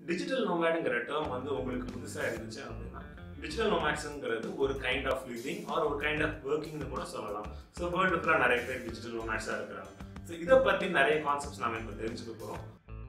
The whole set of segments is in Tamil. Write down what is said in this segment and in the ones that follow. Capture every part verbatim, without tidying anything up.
டிஜிட்டல் நோமேட்ங்கிற டேர்ம் வந்து உங்களுக்கு புதுசாக இருந்துச்சு அப்படின்னா டிஜிட்டல் நோமேட்ஸுங்கிறது ஒரு கைண்ட் ஆஃப் லிவிங் ஆர் ஒரு கைண்ட் ஆஃப் ஒர்க்கிங்னு கூட சொல்லலாம். ஸோ வேர்ல்டு ஃபுல்லாக நிறைய பேர் டிஜிட்டல் நோமேட்ஸாக இருக்கிறாங்க. ஸோ இதை பற்றி நிறைய கான்செப்ட்ஸ் நம்ம இப்போ தெரிஞ்சுக்க போகிறோம்.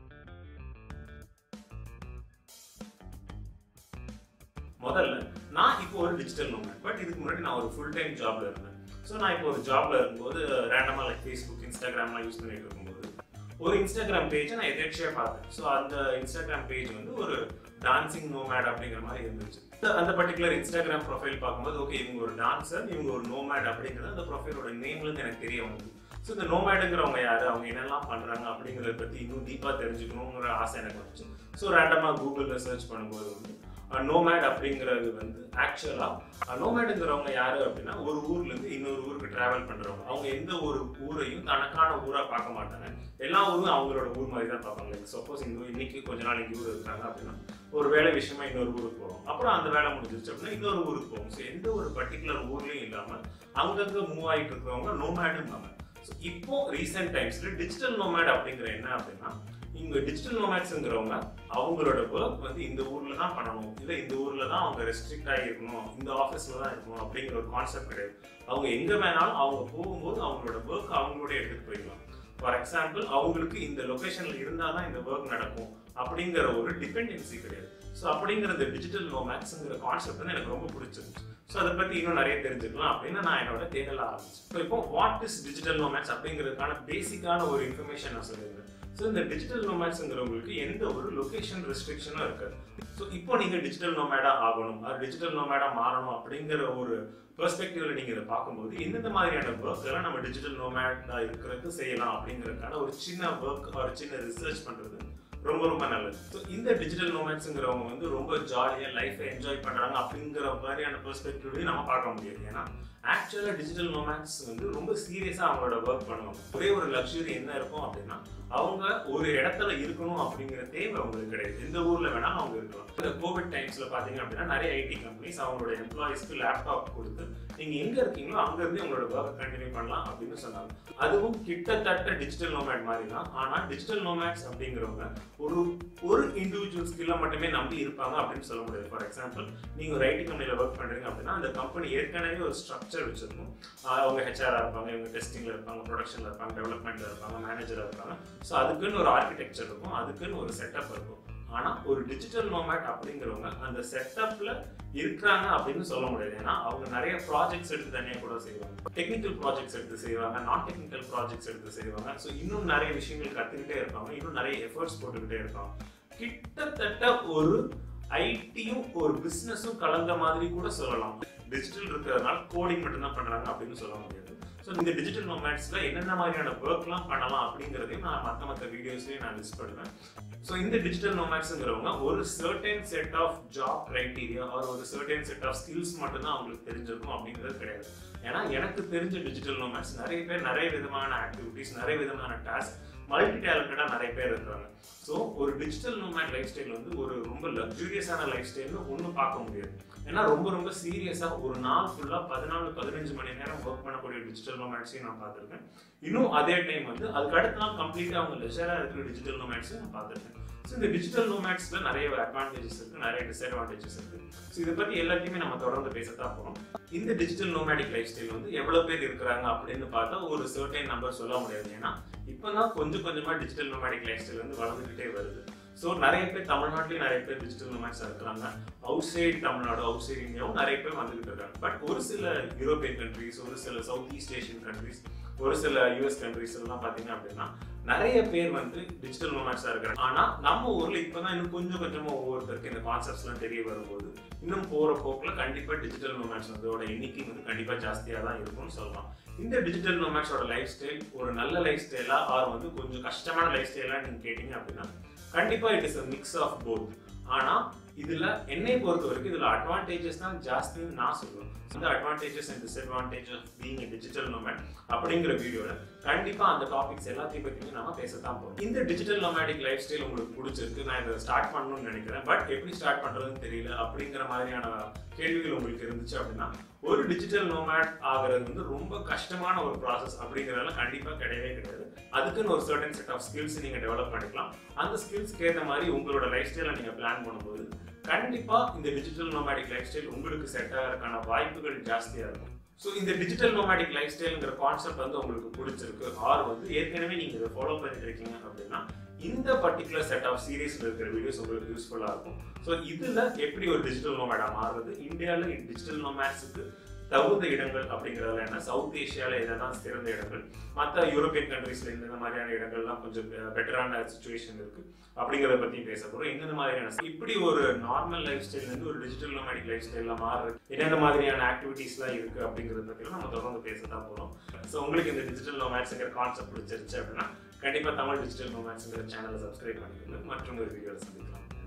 முதல்ல நான் இப்போ ஒரு டிஜிட்டல் நோமேட், பட் இதுக்கு முன்னாடி நான் ஒரு ஃபுல் டைம் ஜாப்ல இருந்தேன். ஸோ நான் இப்போ ஒரு ஜாப்ல இருக்கும்போது ரேண்டமாக லைக் ஃபேஸ்புக், இன்ஸ்டாகிராம்லாம் யூஸ் பண்ணிட்டு இருக்கும்போது ஒரு இன்ஸ்டாகிராம் பேஜை நான் எதேர்ச்சியாக பார்த்தேன். ஸோ அந்த இன்ஸ்டாகிராம் பேஜ் வந்து ஒரு டான்சிங் நோமேட் அப்படிங்கிற மாதிரி இருந்துச்சு. அந்த பர்டிகுலர் இன்ஸ்டாகிராம் ப்ரொஃபைல் பார்க்கும்போது ஓகே இவங்க ஒரு டான்சர், இவங்க ஒரு நோமேட் அப்படிங்கிறது அந்த ப்ரொஃபைலோட நேம்லேருந்து எனக்கு தெரிய வந்தது. ஸோ இந்த நோமேடுங்கிறவங்க யாரு, அவங்க என்னெல்லாம் பண்ணுறாங்க அப்படிங்கிறத பற்றி இன்னும் டீப்பாக தெரிஞ்சுக்கணுங்கிற ஆசை எனக்கு வந்துச்சு. ஸோ ரேண்டமாக கூகுளில் சர்ச் பண்ணும்போது வந்து நோமேட் அப்படிங்கிறது வந்து ஆக்சுவலாக நோமேடுங்கிறவங்க யாரு அப்படின்னா ஒரு ஊர்லேருந்து இன்னொரு ஊருக்கு ட்ராவல் பண்ணுறவங்க. அவங்க எந்த ஒரு ஊரையும் தனக்கான ஊராக பார்க்க மாட்டாங்க. எல்லா ஊரும் அவங்களோட ஊர் மாதிரி தான் பார்ப்பாங்க. லைக் சப்போஸ் இங்கே இன்னைக்கு கொஞ்ச நாள் இங்கே ஊர் இருக்காங்க அப்படின்னா ஒரு வேலை விஷயமா இன்னொரு ஊருக்கு போகிறோம், அப்புறம் அந்த வேலை முடிஞ்சிருச்சு அப்படின்னா இன்னொரு ஊருக்கு போகும். ஸோ எந்த ஒரு பர்டிகுலர் ஊர்லேயும் இல்லாமல் அங்கங்கே மூவ் ஆகிட்டு இருக்கிறவங்க நோமேடும்பாங்க. ஸோ இப்போ ரீசெண்ட் டைம்ஸில் டிஜிட்டல் நோமேட் அப்படிங்கிற என்ன அப்படின்னா இங்கே டிஜிட்டல் நோமேட்ஸுங்கிறவங்க அவங்களோட ஒர்க் வந்து இந்த ஊரில் தான் பண்ணணும், இல்லை இந்த ஊரில் தான் அவங்க ரெஸ்ட்ரிக்ட் ஆகிருக்கணும், இந்த ஆஃபீஸில் தான் இருக்கணும் அப்படிங்கிற ஒரு கான்செப்ட் கிடையாது. அவங்க எங்கே வேணாலும் அவங்க போகும்போது அவங்களோட ஒர்க் அவங்களோட எடுத்துகிட்டு போயிடலாம். ஃபார் எக்ஸாம்பிள் அவங்களுக்கு இந்த லொக்கேஷனில் இருந்தால் தான் இந்த ஒர்க் நடக்கும் அப்படிங்கிற ஒரு டிபெண்டன்சி கிடையாது. ஸோ அப்படிங்கிறது டிஜிட்டல் நோமேட்ஸுங்கிற கான்செப்ட் வந்து எனக்கு ரொம்ப பிடிச்சிருந்துச்சு. ஸோ அதை பற்றி இன்னும் நிறைய தெரிஞ்சுக்கலாம் அப்படின்னு நான் என்னோட தேடல ஆரம்பிச்சேன். ஸோ இப்போ வாட் இஸ் டிஜிட்டல் நோமேட்ஸ் அப்படிங்கிறதுக்கான பேசிக்கான ஒரு இன்ஃபர்மேஷன் நான் சொல்லியிருந்தேன். ஸோ இந்த டிஜிட்டல் நோமேட்ஸுங்கிறவங்களுக்கு எந்த ஒரு லொக்கேஷன் ரெஸ்ட்ரிக்ஷனும் இருக்காது. ஸோ இப்போ நீங்கள் டிஜிட்டல் நோமேடா ஆகணும், அது டிஜிட்டல் நோமேடா மாறணும் அப்படிங்கிற ஒரு பெர்ஸ்பெக்டிவ்ல நீங்கள் இதை பார்க்கும்போது எந்தெந்த மாதிரியான ஒர்க் எல்லாம் நம்ம டிஜிட்டல் நோமேடா இருக்கிறதுக்கு செய்யலாம் அப்படிங்கிறதுக்கான ஒரு சின்ன ஒர்க் ஒரு சின்ன ரிசர்ச் பண்ணுறது ரொம்ப ரொம்ப நல்லது. ஸோ இந்த டிஜிட்டல் நோமேட்ஸுங்கிறவங்க வந்து ரொம்ப ஜாலியாக லைஃப்பை என்ஜாய் பண்ணுறாங்க அப்படிங்கிற மாதிரியான பெர்ஸ்பெக்டிவ்லையும் நம்ம பார்க்க முடியாது. ஏன்னா ஆக்சுவலாக டிஜிட்டல் நோமேட்ஸ் வந்து ரொம்ப சீரியஸாக அவங்களோட ஒர்க் பண்ணுவாங்க. ஒரே ஒரு லக்ஸுரி என்ன இருக்கும் அப்படின்னா அவங்க ஒரு இடத்துல இருக்கணும் அப்படிங்கிற தேவை அவங்களுக்கு கிடையாது. எந்த ஊரில் வேணாலும் அவங்க இருக்கலாம். இந்த கோவிட் டைம்ஸில் பார்த்தீங்க அப்படின்னா நிறைய ஐடி கம்பெனிஸ் அவங்களோட எம்ப்ளாயிஸ்க்கு லேப்டாப் கொடுத்து நீங்கள் எங்கே இருக்கீங்களோ அங்கேருந்து உங்களோட ஒர்க் கண்டினியூ பண்ணலாம் அப்படின்னு சொன்னாங்க. அதுவும் கிட்டத்தட்ட டிஜிட்டல் நோமேட் மாதிரி தான். ஆனால் டிஜிட்டல் நோமேட்ஸ் அப்படிங்கிறவங்க ஒரு ஒரு இண்டிவிஜுவல் ஸ்கில்லை மட்டுமே நம்பி இருப்பாங்க அப்படின்னு சொல்ல முடியாது. ஃபார் எக்ஸாம்பிள் நீங்கள் ஒரு ஐடி கம்பெனியில் ஒர்க் பண்ணுறீங்க அப்படின்னா அந்த கம்பெனி ஏற்கனவே ஒரு ஸ்ட்ரக்சர் வச்சிருக்கும். அவங்க ஹெச்ஆராக இருப்பாங்க, இவங்க டெஸ்டிங்கில் இருப்பாங்க, ப்ரொடக்ஷனில் இருப்பாங்க, டெவலப்மெண்ட்டில் இருப்பாங்க, மேனேஜராக இருப்பாங்க. ஸோ அதுக்குன்னு ஒரு ஆர்கிடெக்சர் இருக்கும், அதுக்குன்னு ஒரு செட்டப் இருக்கும். ஆனால் ஒரு டிஜிட்டல் நோமேட் அப்படிங்கிறவங்க அந்த செட்டப்பில் இருக்கிறாங்க அப்படின்னு சொல்ல முடியாது. ஏன்னா அவங்க நிறைய ப்ராஜெக்ட்ஸ் எடுத்து தனியாக கூட செய்வாங்க, டெக்னிக்கல் ப்ராஜெக்ட்ஸ் எடுத்து செய்வாங்க, நான் டெக்னிக்கல் ப்ராஜெக்ட்ஸ் எடுத்து செய்வாங்க. ஸோ இன்னும் நிறைய விஷயங்கள் கற்றுக்கிட்டே இருப்பாங்க, இன்னும் நிறைய எஃபர்ட்ஸ் போட்டுக்கிட்டே இருப்பாங்க. கிட்டத்தட்ட ஒரு ஐடியும் ஒரு பிஸ்னஸும் கலந்த மாதிரி கூட சொல்லலாம். டிஜிட்டல் இருக்கிறதுனால கோடிங் மட்டும்தான் பண்ணுறாங்க அப்படின்னு சொல்ல முடியாது. ஸோ இந்த டிஜிட்டல் நோமேட்ஸில் என்னென்ன மாதிரியான ஒர்க்லாம் பண்ணலாம் அப்படிங்கிறதையும் நான் மற்ற மற்ற வீடியோஸ்லேயும் நான் லிஸ்ட் பண்ணுவேன். ஸோ இந்த டிஜிட்டல் நோமேட்ஸுங்கிறவங்க ஒரு certain set of job criteria or ஒரு சர்டன் செட் ஆஃப் ஸ்கில்ஸ் மட்டும்தான் அவங்களுக்கு தெரிஞ்சிருக்கும் அப்படிங்கிறது கிடையாது. ஏன்னா எனக்கு தெரிஞ்ச டிஜிட்டல் நோமேட்ஸ் நிறைய பேர் நிறைய விதமான ஆக்டிவிட்டீஸ், நிறைய விதமான டாஸ்க், மல்டி டேலண்டடாக நிறைய பேர் இருக்கிறாங்க. ஸோ ஒரு டிஜிட்டல் நோமேட் லைஃப் ஸ்டைல் வந்து ஒரு ரொம்ப லக்ஸூரியஸான லைஃப் ஸ்டைல்னு ஒன்றும் பார்க்க முடியாது. ஏன்னா ரொம்ப ரொம்ப சீரியஸாக ஒரு நாள் ஃபுல்லாக பதினாலு பதினஞ்சு மணி நேரம் ஒர்க் பண்ணக்கூடிய டிஜிட்டல் நோமேட்ஸையும் நான் பார்த்துருக்கேன். இன்னும் அதே டைம் வந்து அதுக்கு அடுத்த நாள் கம்ப்ளீட்டாக அவங்க லெஷராக இருக்கிற டிஜிட்டல் நோமேட்ஸையும் நான் பார்த்துருக்கேன். ஸோ இந்த டிஜிட்டல் நோமேட்ஸில் நிறைய அட்வான்டேஜஸ் இருக்குது, நிறைய டிஸ்அட்வான்டேஜஸ் இருக்குது. ஸோ இதை பற்றி எல்லாத்தையுமே நம்ம தொடர்ந்து பேசத்தான் போகிறோம். இந்த டிஜிட்டல் நோமேடிக் லைஃப் ஸ்டைல் வந்து எவ்வளோ பேர் இருக்கிறாங்க அப்படின்னு பார்த்தா ஒரு சர்டைன் நம்பர் சொல்ல முடியாது. ஏன்னா இப்போ தான் கொஞ்சம் கொஞ்சமாக டிஜிட்டல் நோமேடிக் லைஃப் ஸ்டைல் வந்து வளர்ந்துக்கிட்டே வருது. ஸோ நிறைய பேர் தமிழ்நாட்டிலேயும் நிறைய பேர் டிஜிட்டல் நோமேட்ஸாக இருக்கிறாங்க. Outside Tamil Nadu, outside இந்தியாவும் நிறைய பேர் வந்துகிட்டு இருக்காங்க. பட் ஒரு சில யூரோப்பியன் கண்ட்ரிஸ், ஒரு சில சவுத் ஈஸ்ட் ஏஷியன் கண்ட்ரிஸ், ஒரு சில யூஎஸ் கண்ட்ரிஸ் எல்லாம் பார்த்தீங்க அப்படின்னா நிறைய பேர் வந்து டிஜிட்டல் நோமேட்ஸாக இருக்கிறாங்க. ஆனால் நம்ம ஊரில் இப்போ தான் இன்னும் கொஞ்சம் கொஞ்சமாக ஒவ்வொருத்தருக்கு இந்த கான்செப்ட்ஸ்லாம் தெரிய வரும்போது இன்னும் போகிற போக்கில் கண்டிப்பாக டிஜிட்டல் நோமேட்ஸ் அதோட எண்ணிக்கை வந்து கண்டிப்பாக ஜாஸ்தியாக தான் இருக்கும்னு சொல்லலாம். இந்த டிஜிட்டல் நோமேட்ஸோட லைஃப் ஸ்டைல் ஒரு நல்ல லைஃப் ஸ்டைலாக ஆர் வந்து கொஞ்சம் கஷ்டமான லைஃப் ஸ்டைலாக நீங்கள் கேட்டிங்க அப்படின்னா கண்டிப்பாக it is a mix of both. ஆனால் இதுல என்னை பொறுத்த வரைக்கும் இதுல அட்வான்டேஜஸ் தான் ஜாஸ்தின்னு நான் சொல்லுவேன். இந்த advantages and disadvantage of being a digital nomad அப்படிங்கிற வீடியோல கண்டிப்பா அந்த டாபிக்ஸ் எல்லாத்தையும் பத்தி நாம பேசத்தான் போறோம். இந்த டிஜிட்டல் நோமேடிக் லைஃப் ஸ்டைல் உங்களுக்கு பிடிச்சிருக்கு, நான் இதை ஸ்டார்ட் பண்ணணும்னு நினைக்கிறேன், பட் எப்படி ஸ்டார்ட் பண்றதுன்னு தெரியல அப்படிங்கிற மாதிரியான கேள்விகள் உங்களுக்கு இருந்துச்சு அப்படின்னா, ஒரு டிஜிட்டல் நோமேட் ஆகிறது வந்து ரொம்ப கஷ்டமான ஒரு ப்ராசஸ் அப்படிங்கிறதெல்லாம் கண்டிப்பா கிடையவே கிடையாது. அதுக்குன்னு ஒரு சர்டன் செட் ஆஃப் ஸ்கில்ஸ் நீங்க டெவலப் பண்ணிக்கலாம். அந்த ஸ்கில்ஸ்க்கு ஏற்ற மாதிரி உங்களோட லைஃப் ஸ்டைலை நீங்க பிளான் பண்ணும்போது கண்டிப்பா இந்த டிஜிட்டல் நோமேடிக் லைஃப் ஸ்டைல் உங்களுக்கு செட் ஆகிறதுக்கான வாய்ப்புகள் ஜாஸ்தியா இருக்கும். ஸோ இந்த டிஜிட்டல் நோமேடிக் லைஃப் ஸ்டைலுங்கிற கான்செப்ட் வந்து உங்களுக்கு பிடிச்சிருக்கு, ஆர் வந்து ஏற்கனவே நீங்க இதை ஃபாலோ பண்ணிட்டு இருக்கீங்க அப்படின்னா இந்த பர்டிகுலர் செட் ஆஃப் சீரீஸ்ல இருக்கிற வீடியோஸ் உங்களுக்கு யூஸ்ஃபுல்லா இருக்கும். ஸோ இதுல எப்படி ஒரு டிஜிட்டல் நோமேடா மாறுறது, இந்தியாவில் டிஜிட்டல் நோமேட்ஸுக்கு தகுந்த இடங்கள் அப்படிங்கிறதுல என்ன, சவுத் ஏஷியாவில் இதெல்லாம் சிறந்த இடங்கள், மற்ற யூரோப்பியன் கண்ட்ரீஸ்ல இந்த மாதிரியான இடங்கள்லாம் கொஞ்சம் பெட்டரான சுச்சுவேஷன் இருக்கு அப்படிங்கிறத பத்தி பேச போறோம். என்னென்ன மாதிரியான இப்படி ஒரு நார்மல் லைஃப் ஸ்டைல் இருந்து ஒரு டிஜிட்டல் நோமேடிக் லைஃப் ஸ்டைல்ல மாறுறது என்னென்ன மாதிரியான ஆக்டிவிட்டிஸ்லாம் இருக்கு அப்படிங்கிறத பத்தி நம்ம தொடர்ந்து பேசத்தான் போறோம். ஸோ உங்களுக்கு இந்த டிஜிட்டல் நோமேட்ஸ்ங்கிற கான்செப்ட் பிடிச்சிருச்சு அப்படின்னா கண்டிப்பா தமிழ் டிஜிட்டல் நோமேட்ஸ்ங்கிற சேனலை சப்ஸ்கிரைப் பண்ணிக்கோங்க. மற்றும் ஒரு வீடியோவில் சந்திக்கலாம்.